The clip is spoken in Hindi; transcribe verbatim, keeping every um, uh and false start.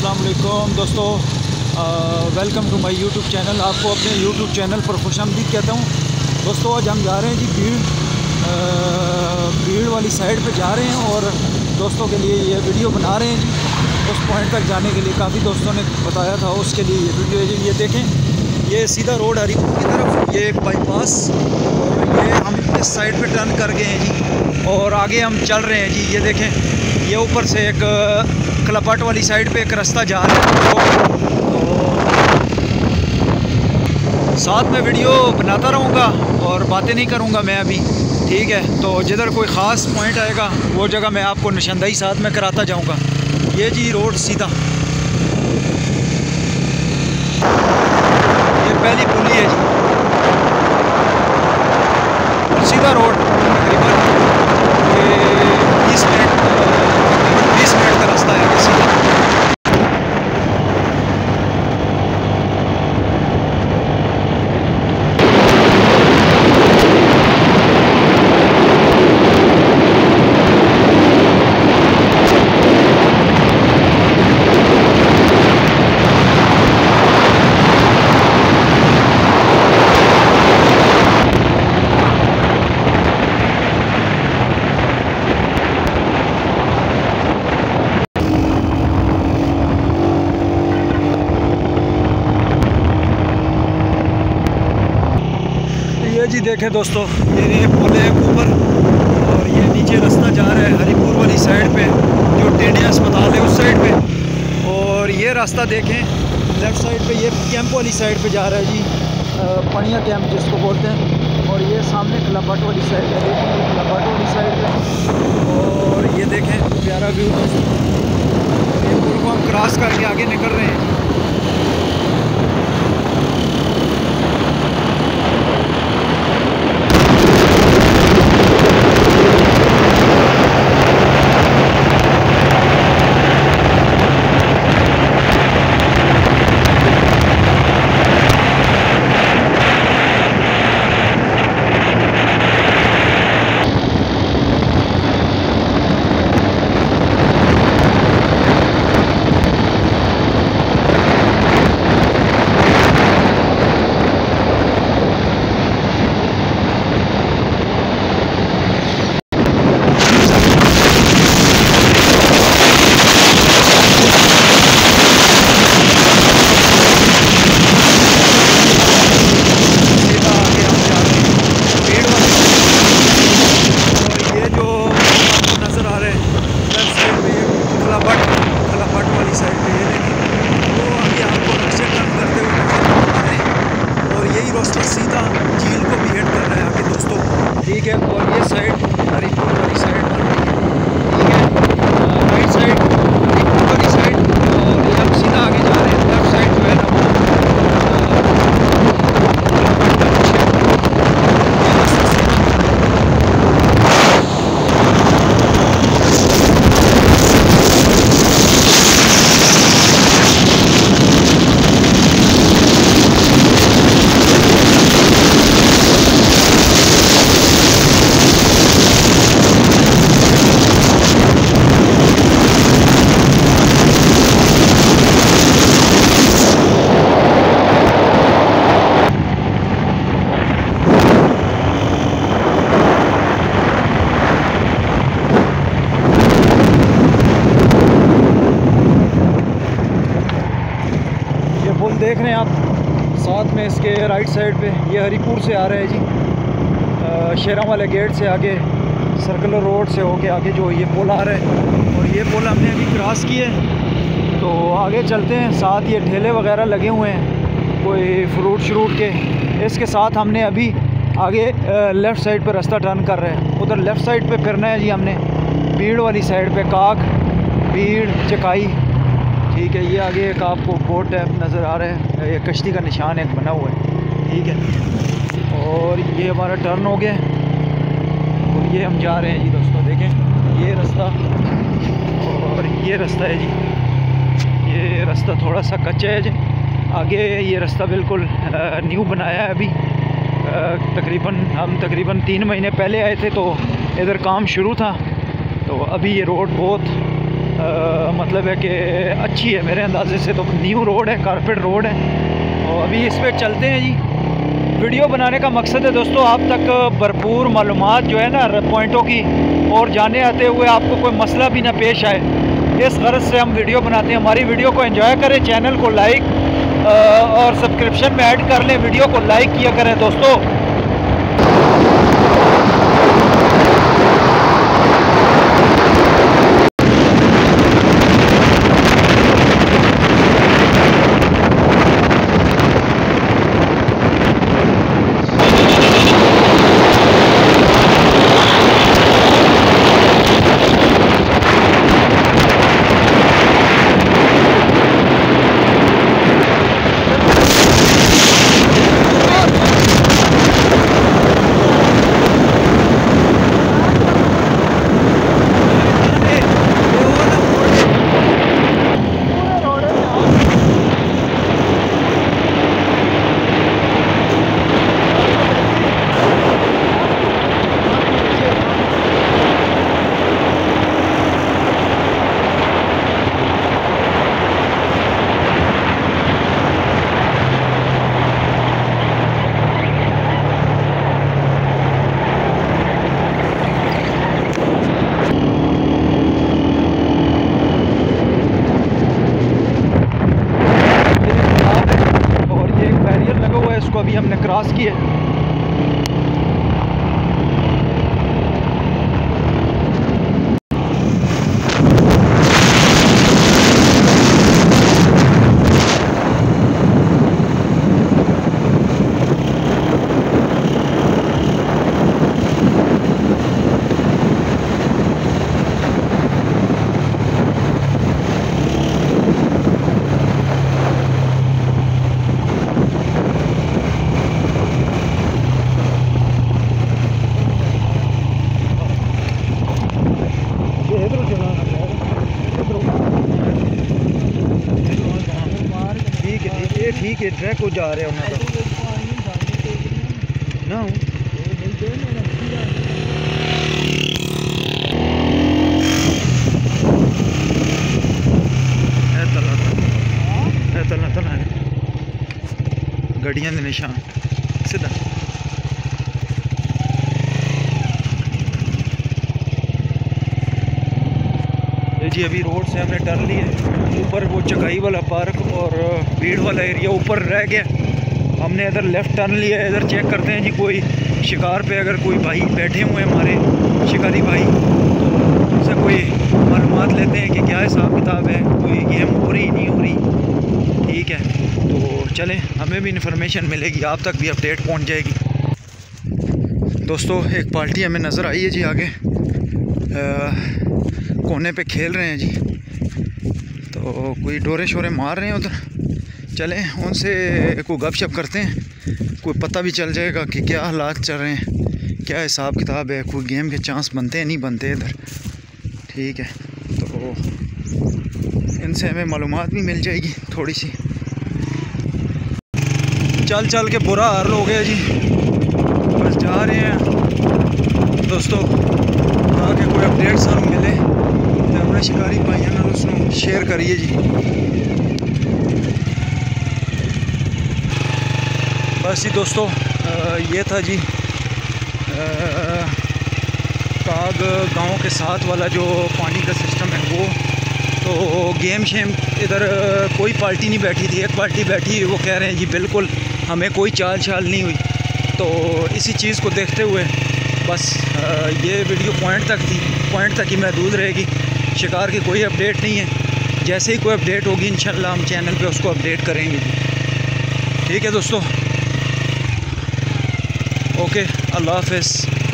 अस्सलाम वालेकुम दोस्तों, welcome to my YouTube channel. आपको अपने यूट्यूब चैनल पर खुशामदीद कहता हूँ। दोस्तों आज हम जा रहे हैं जी भीड़ भीड़ वाली साइड पे जा रहे हैं और दोस्तों के लिए ये वीडियो बना रहे हैं जी। उस पॉइंट तक जाने के लिए काफ़ी दोस्तों ने बताया था, उसके लिए ये वीडियो है जी। ये देखें, ये सीधा रोड हरीपुर की तरफ, ये एक बाईपास, और ये हम इस साइड पे टर्न कर गए हैं जी और आगे हम चल रहे हैं जी। ये देखें, ये ऊपर से एक क्लपट वाली साइड पे एक रास्ता जा रहा है, तो साथ में वीडियो बनाता रहूँगा और बातें नहीं करूँगा मैं अभी, ठीक है। तो जिधर कोई ख़ास पॉइंट आएगा वो जगह मैं आपको निशानदेही साथ में कराता जाऊँगा। ये जी रोड सीधा, ये पहली पुली है जी, और सीधा रोड तकरीबन ये बीस मिनट बीस मिनट का रास्ता है सीधा। जी देखें दोस्तों, ये पुल है ऊपर और ये नीचे रास्ता जा रहा है हरीपुर वाली साइड पे, जो टेडिया अस्पताल है उस साइड पे। और ये रास्ता देखें लेफ़्ट साइड पे, ये कैंप वाली साइड पे जा रहा है जी, पनिया कैंप जिसको बोलते हैं। और ये सामने क्लपट वाली साइड है, देखें क्लपट वाली साइड पे। और ये देखें प्यारा व्यू दोस्तों, ये पुल को हम क्रॉस करके आगे निकल रहे हैं। सीधा झील को भी हिट कर रहा है आगे दोस्तों, ठीक है। और ये साइड हरीपुर वाली साइड बन रही है, ठीक है, राइट साइड हरीपुर वाली साइड। और ये हम सीधा आगे जा रहे हैं, लेफ्ट साइड जो है ना वो देख रहे हैं आप। साथ में इसके राइट साइड पे ये हरीपुर से आ रहा है जी, शेरा वाले गेट से आगे सर्कुलर रोड से होके आगे जो ये पुल आ रहा है। और ये पुल हमने अभी क्रॉस किए, तो आगे चलते हैं। साथ ये ठेले वगैरह लगे हुए हैं कोई फ्रूट श्रूट के, इसके साथ हमने अभी आगे लेफ़्ट साइड पे रास्ता टर्न कर रहे हैं। उधर लेफ़्ट साइड पे फिरना है जी हमने, भीड़ वाली साइड पे, काग भीड़ चकाई, ठीक है। ये आगे एक आपको बोट टैप नज़र आ रहा है, ये कश्ती का निशान एक बना हुआ है, ठीक है। और ये हमारा टर्न हो गया और ये हम जा रहे हैं जी दोस्तों। देखें ये रास्ता और ये रास्ता है जी, ये रास्ता थोड़ा सा कच्चा है जी। आगे ये रास्ता बिल्कुल न्यू बनाया है अभी, तकरीबन हम तकरीबन तीन महीने पहले आए थे तो इधर काम शुरू था। तो अभी ये रोड बहुत मतलब है कि अच्छी है मेरे अंदाजे से। तो न्यू रोड है, कारपेट रोड है, और अभी इस पर चलते हैं जी। वीडियो बनाने का मकसद है दोस्तों आप तक भरपूर मालूमात जो है ना पॉइंटों की, और जाने आते हुए आपको कोई मसला भी ना पेश आए, इस गर्ज से हम वीडियो बनाते हैं। हमारी वीडियो को एंजॉय करें, चैनल को लाइक और सब्सक्रिप्शन में ऐड कर लें, वीडियो को लाइक किया करें दोस्तों। इसको अभी हमने क्रॉस किया। ठीक है, ट्रैक को जा रहे हैं ना तला तला गड्डियां दे निशान सीधा। जी अभी रोड से हमने टर्न ली है, ऊपर वो चकाई वाला पार्क और भीड़ वाला एरिया ऊपर रह गया। हमने इधर लेफ़्ट टर्न लिया है। इधर चेक करते हैं जी, कोई शिकार पे अगर कोई भाई बैठे हुए हैं हमारे शिकारी भाई, तो उनसे कोई मालूमात लेते हैं कि क्या हिसाब किताब है, कोई गेम हो रही नहीं हो रही। ठीक है, तो चलें, हमें भी इन्फॉर्मेशन मिलेगी, आप तक भी अपडेट पहुँच जाएगी। दोस्तों एक पार्टी हमें नज़र आई है जी आगे, आ, कोने पे खेल रहे हैं जी, तो कोई डोरे शोरे मार रहे हैं उधर। चलें उनसे कोई गपशप करते हैं, कोई पता भी चल जाएगा कि क्या हालात चल रहे हैं, क्या हिसाब किताब है, कोई गेम के चांस बनते हैं नहीं बनते इधर। ठीक है, तो इनसे हमें मालूमात भी मिल जाएगी थोड़ी सी। चल चल के बुरा हाल हो गया जी, बस जा रहे हैं दोस्तों। आगे कोई अपडेट सानू मिले तो अपने शिकारी भाइयों नाल उसनू शेयर करिए जी। बस जी दोस्तों, ये था जी काग गांव के साथ वाला जो पानी का सिस्टम है वो। तो गेम शेम इधर कोई पार्टी नहीं बैठी थी, एक पार्टी बैठी, वो कह रहे हैं जी बिल्कुल हमें कोई चाल चाल नहीं हुई। तो इसी चीज़ को देखते हुए बस ये वीडियो पॉइंट तक थी, पॉइंट तक ही महदूद रहेगी। शिकार की कोई अपडेट नहीं है, जैसे ही कोई अपडेट होगी इंशाल्लाह हम चैनल पे उसको अपडेट करेंगे। ठीक है दोस्तों, ओके, अल्लाह हाफ़िज़।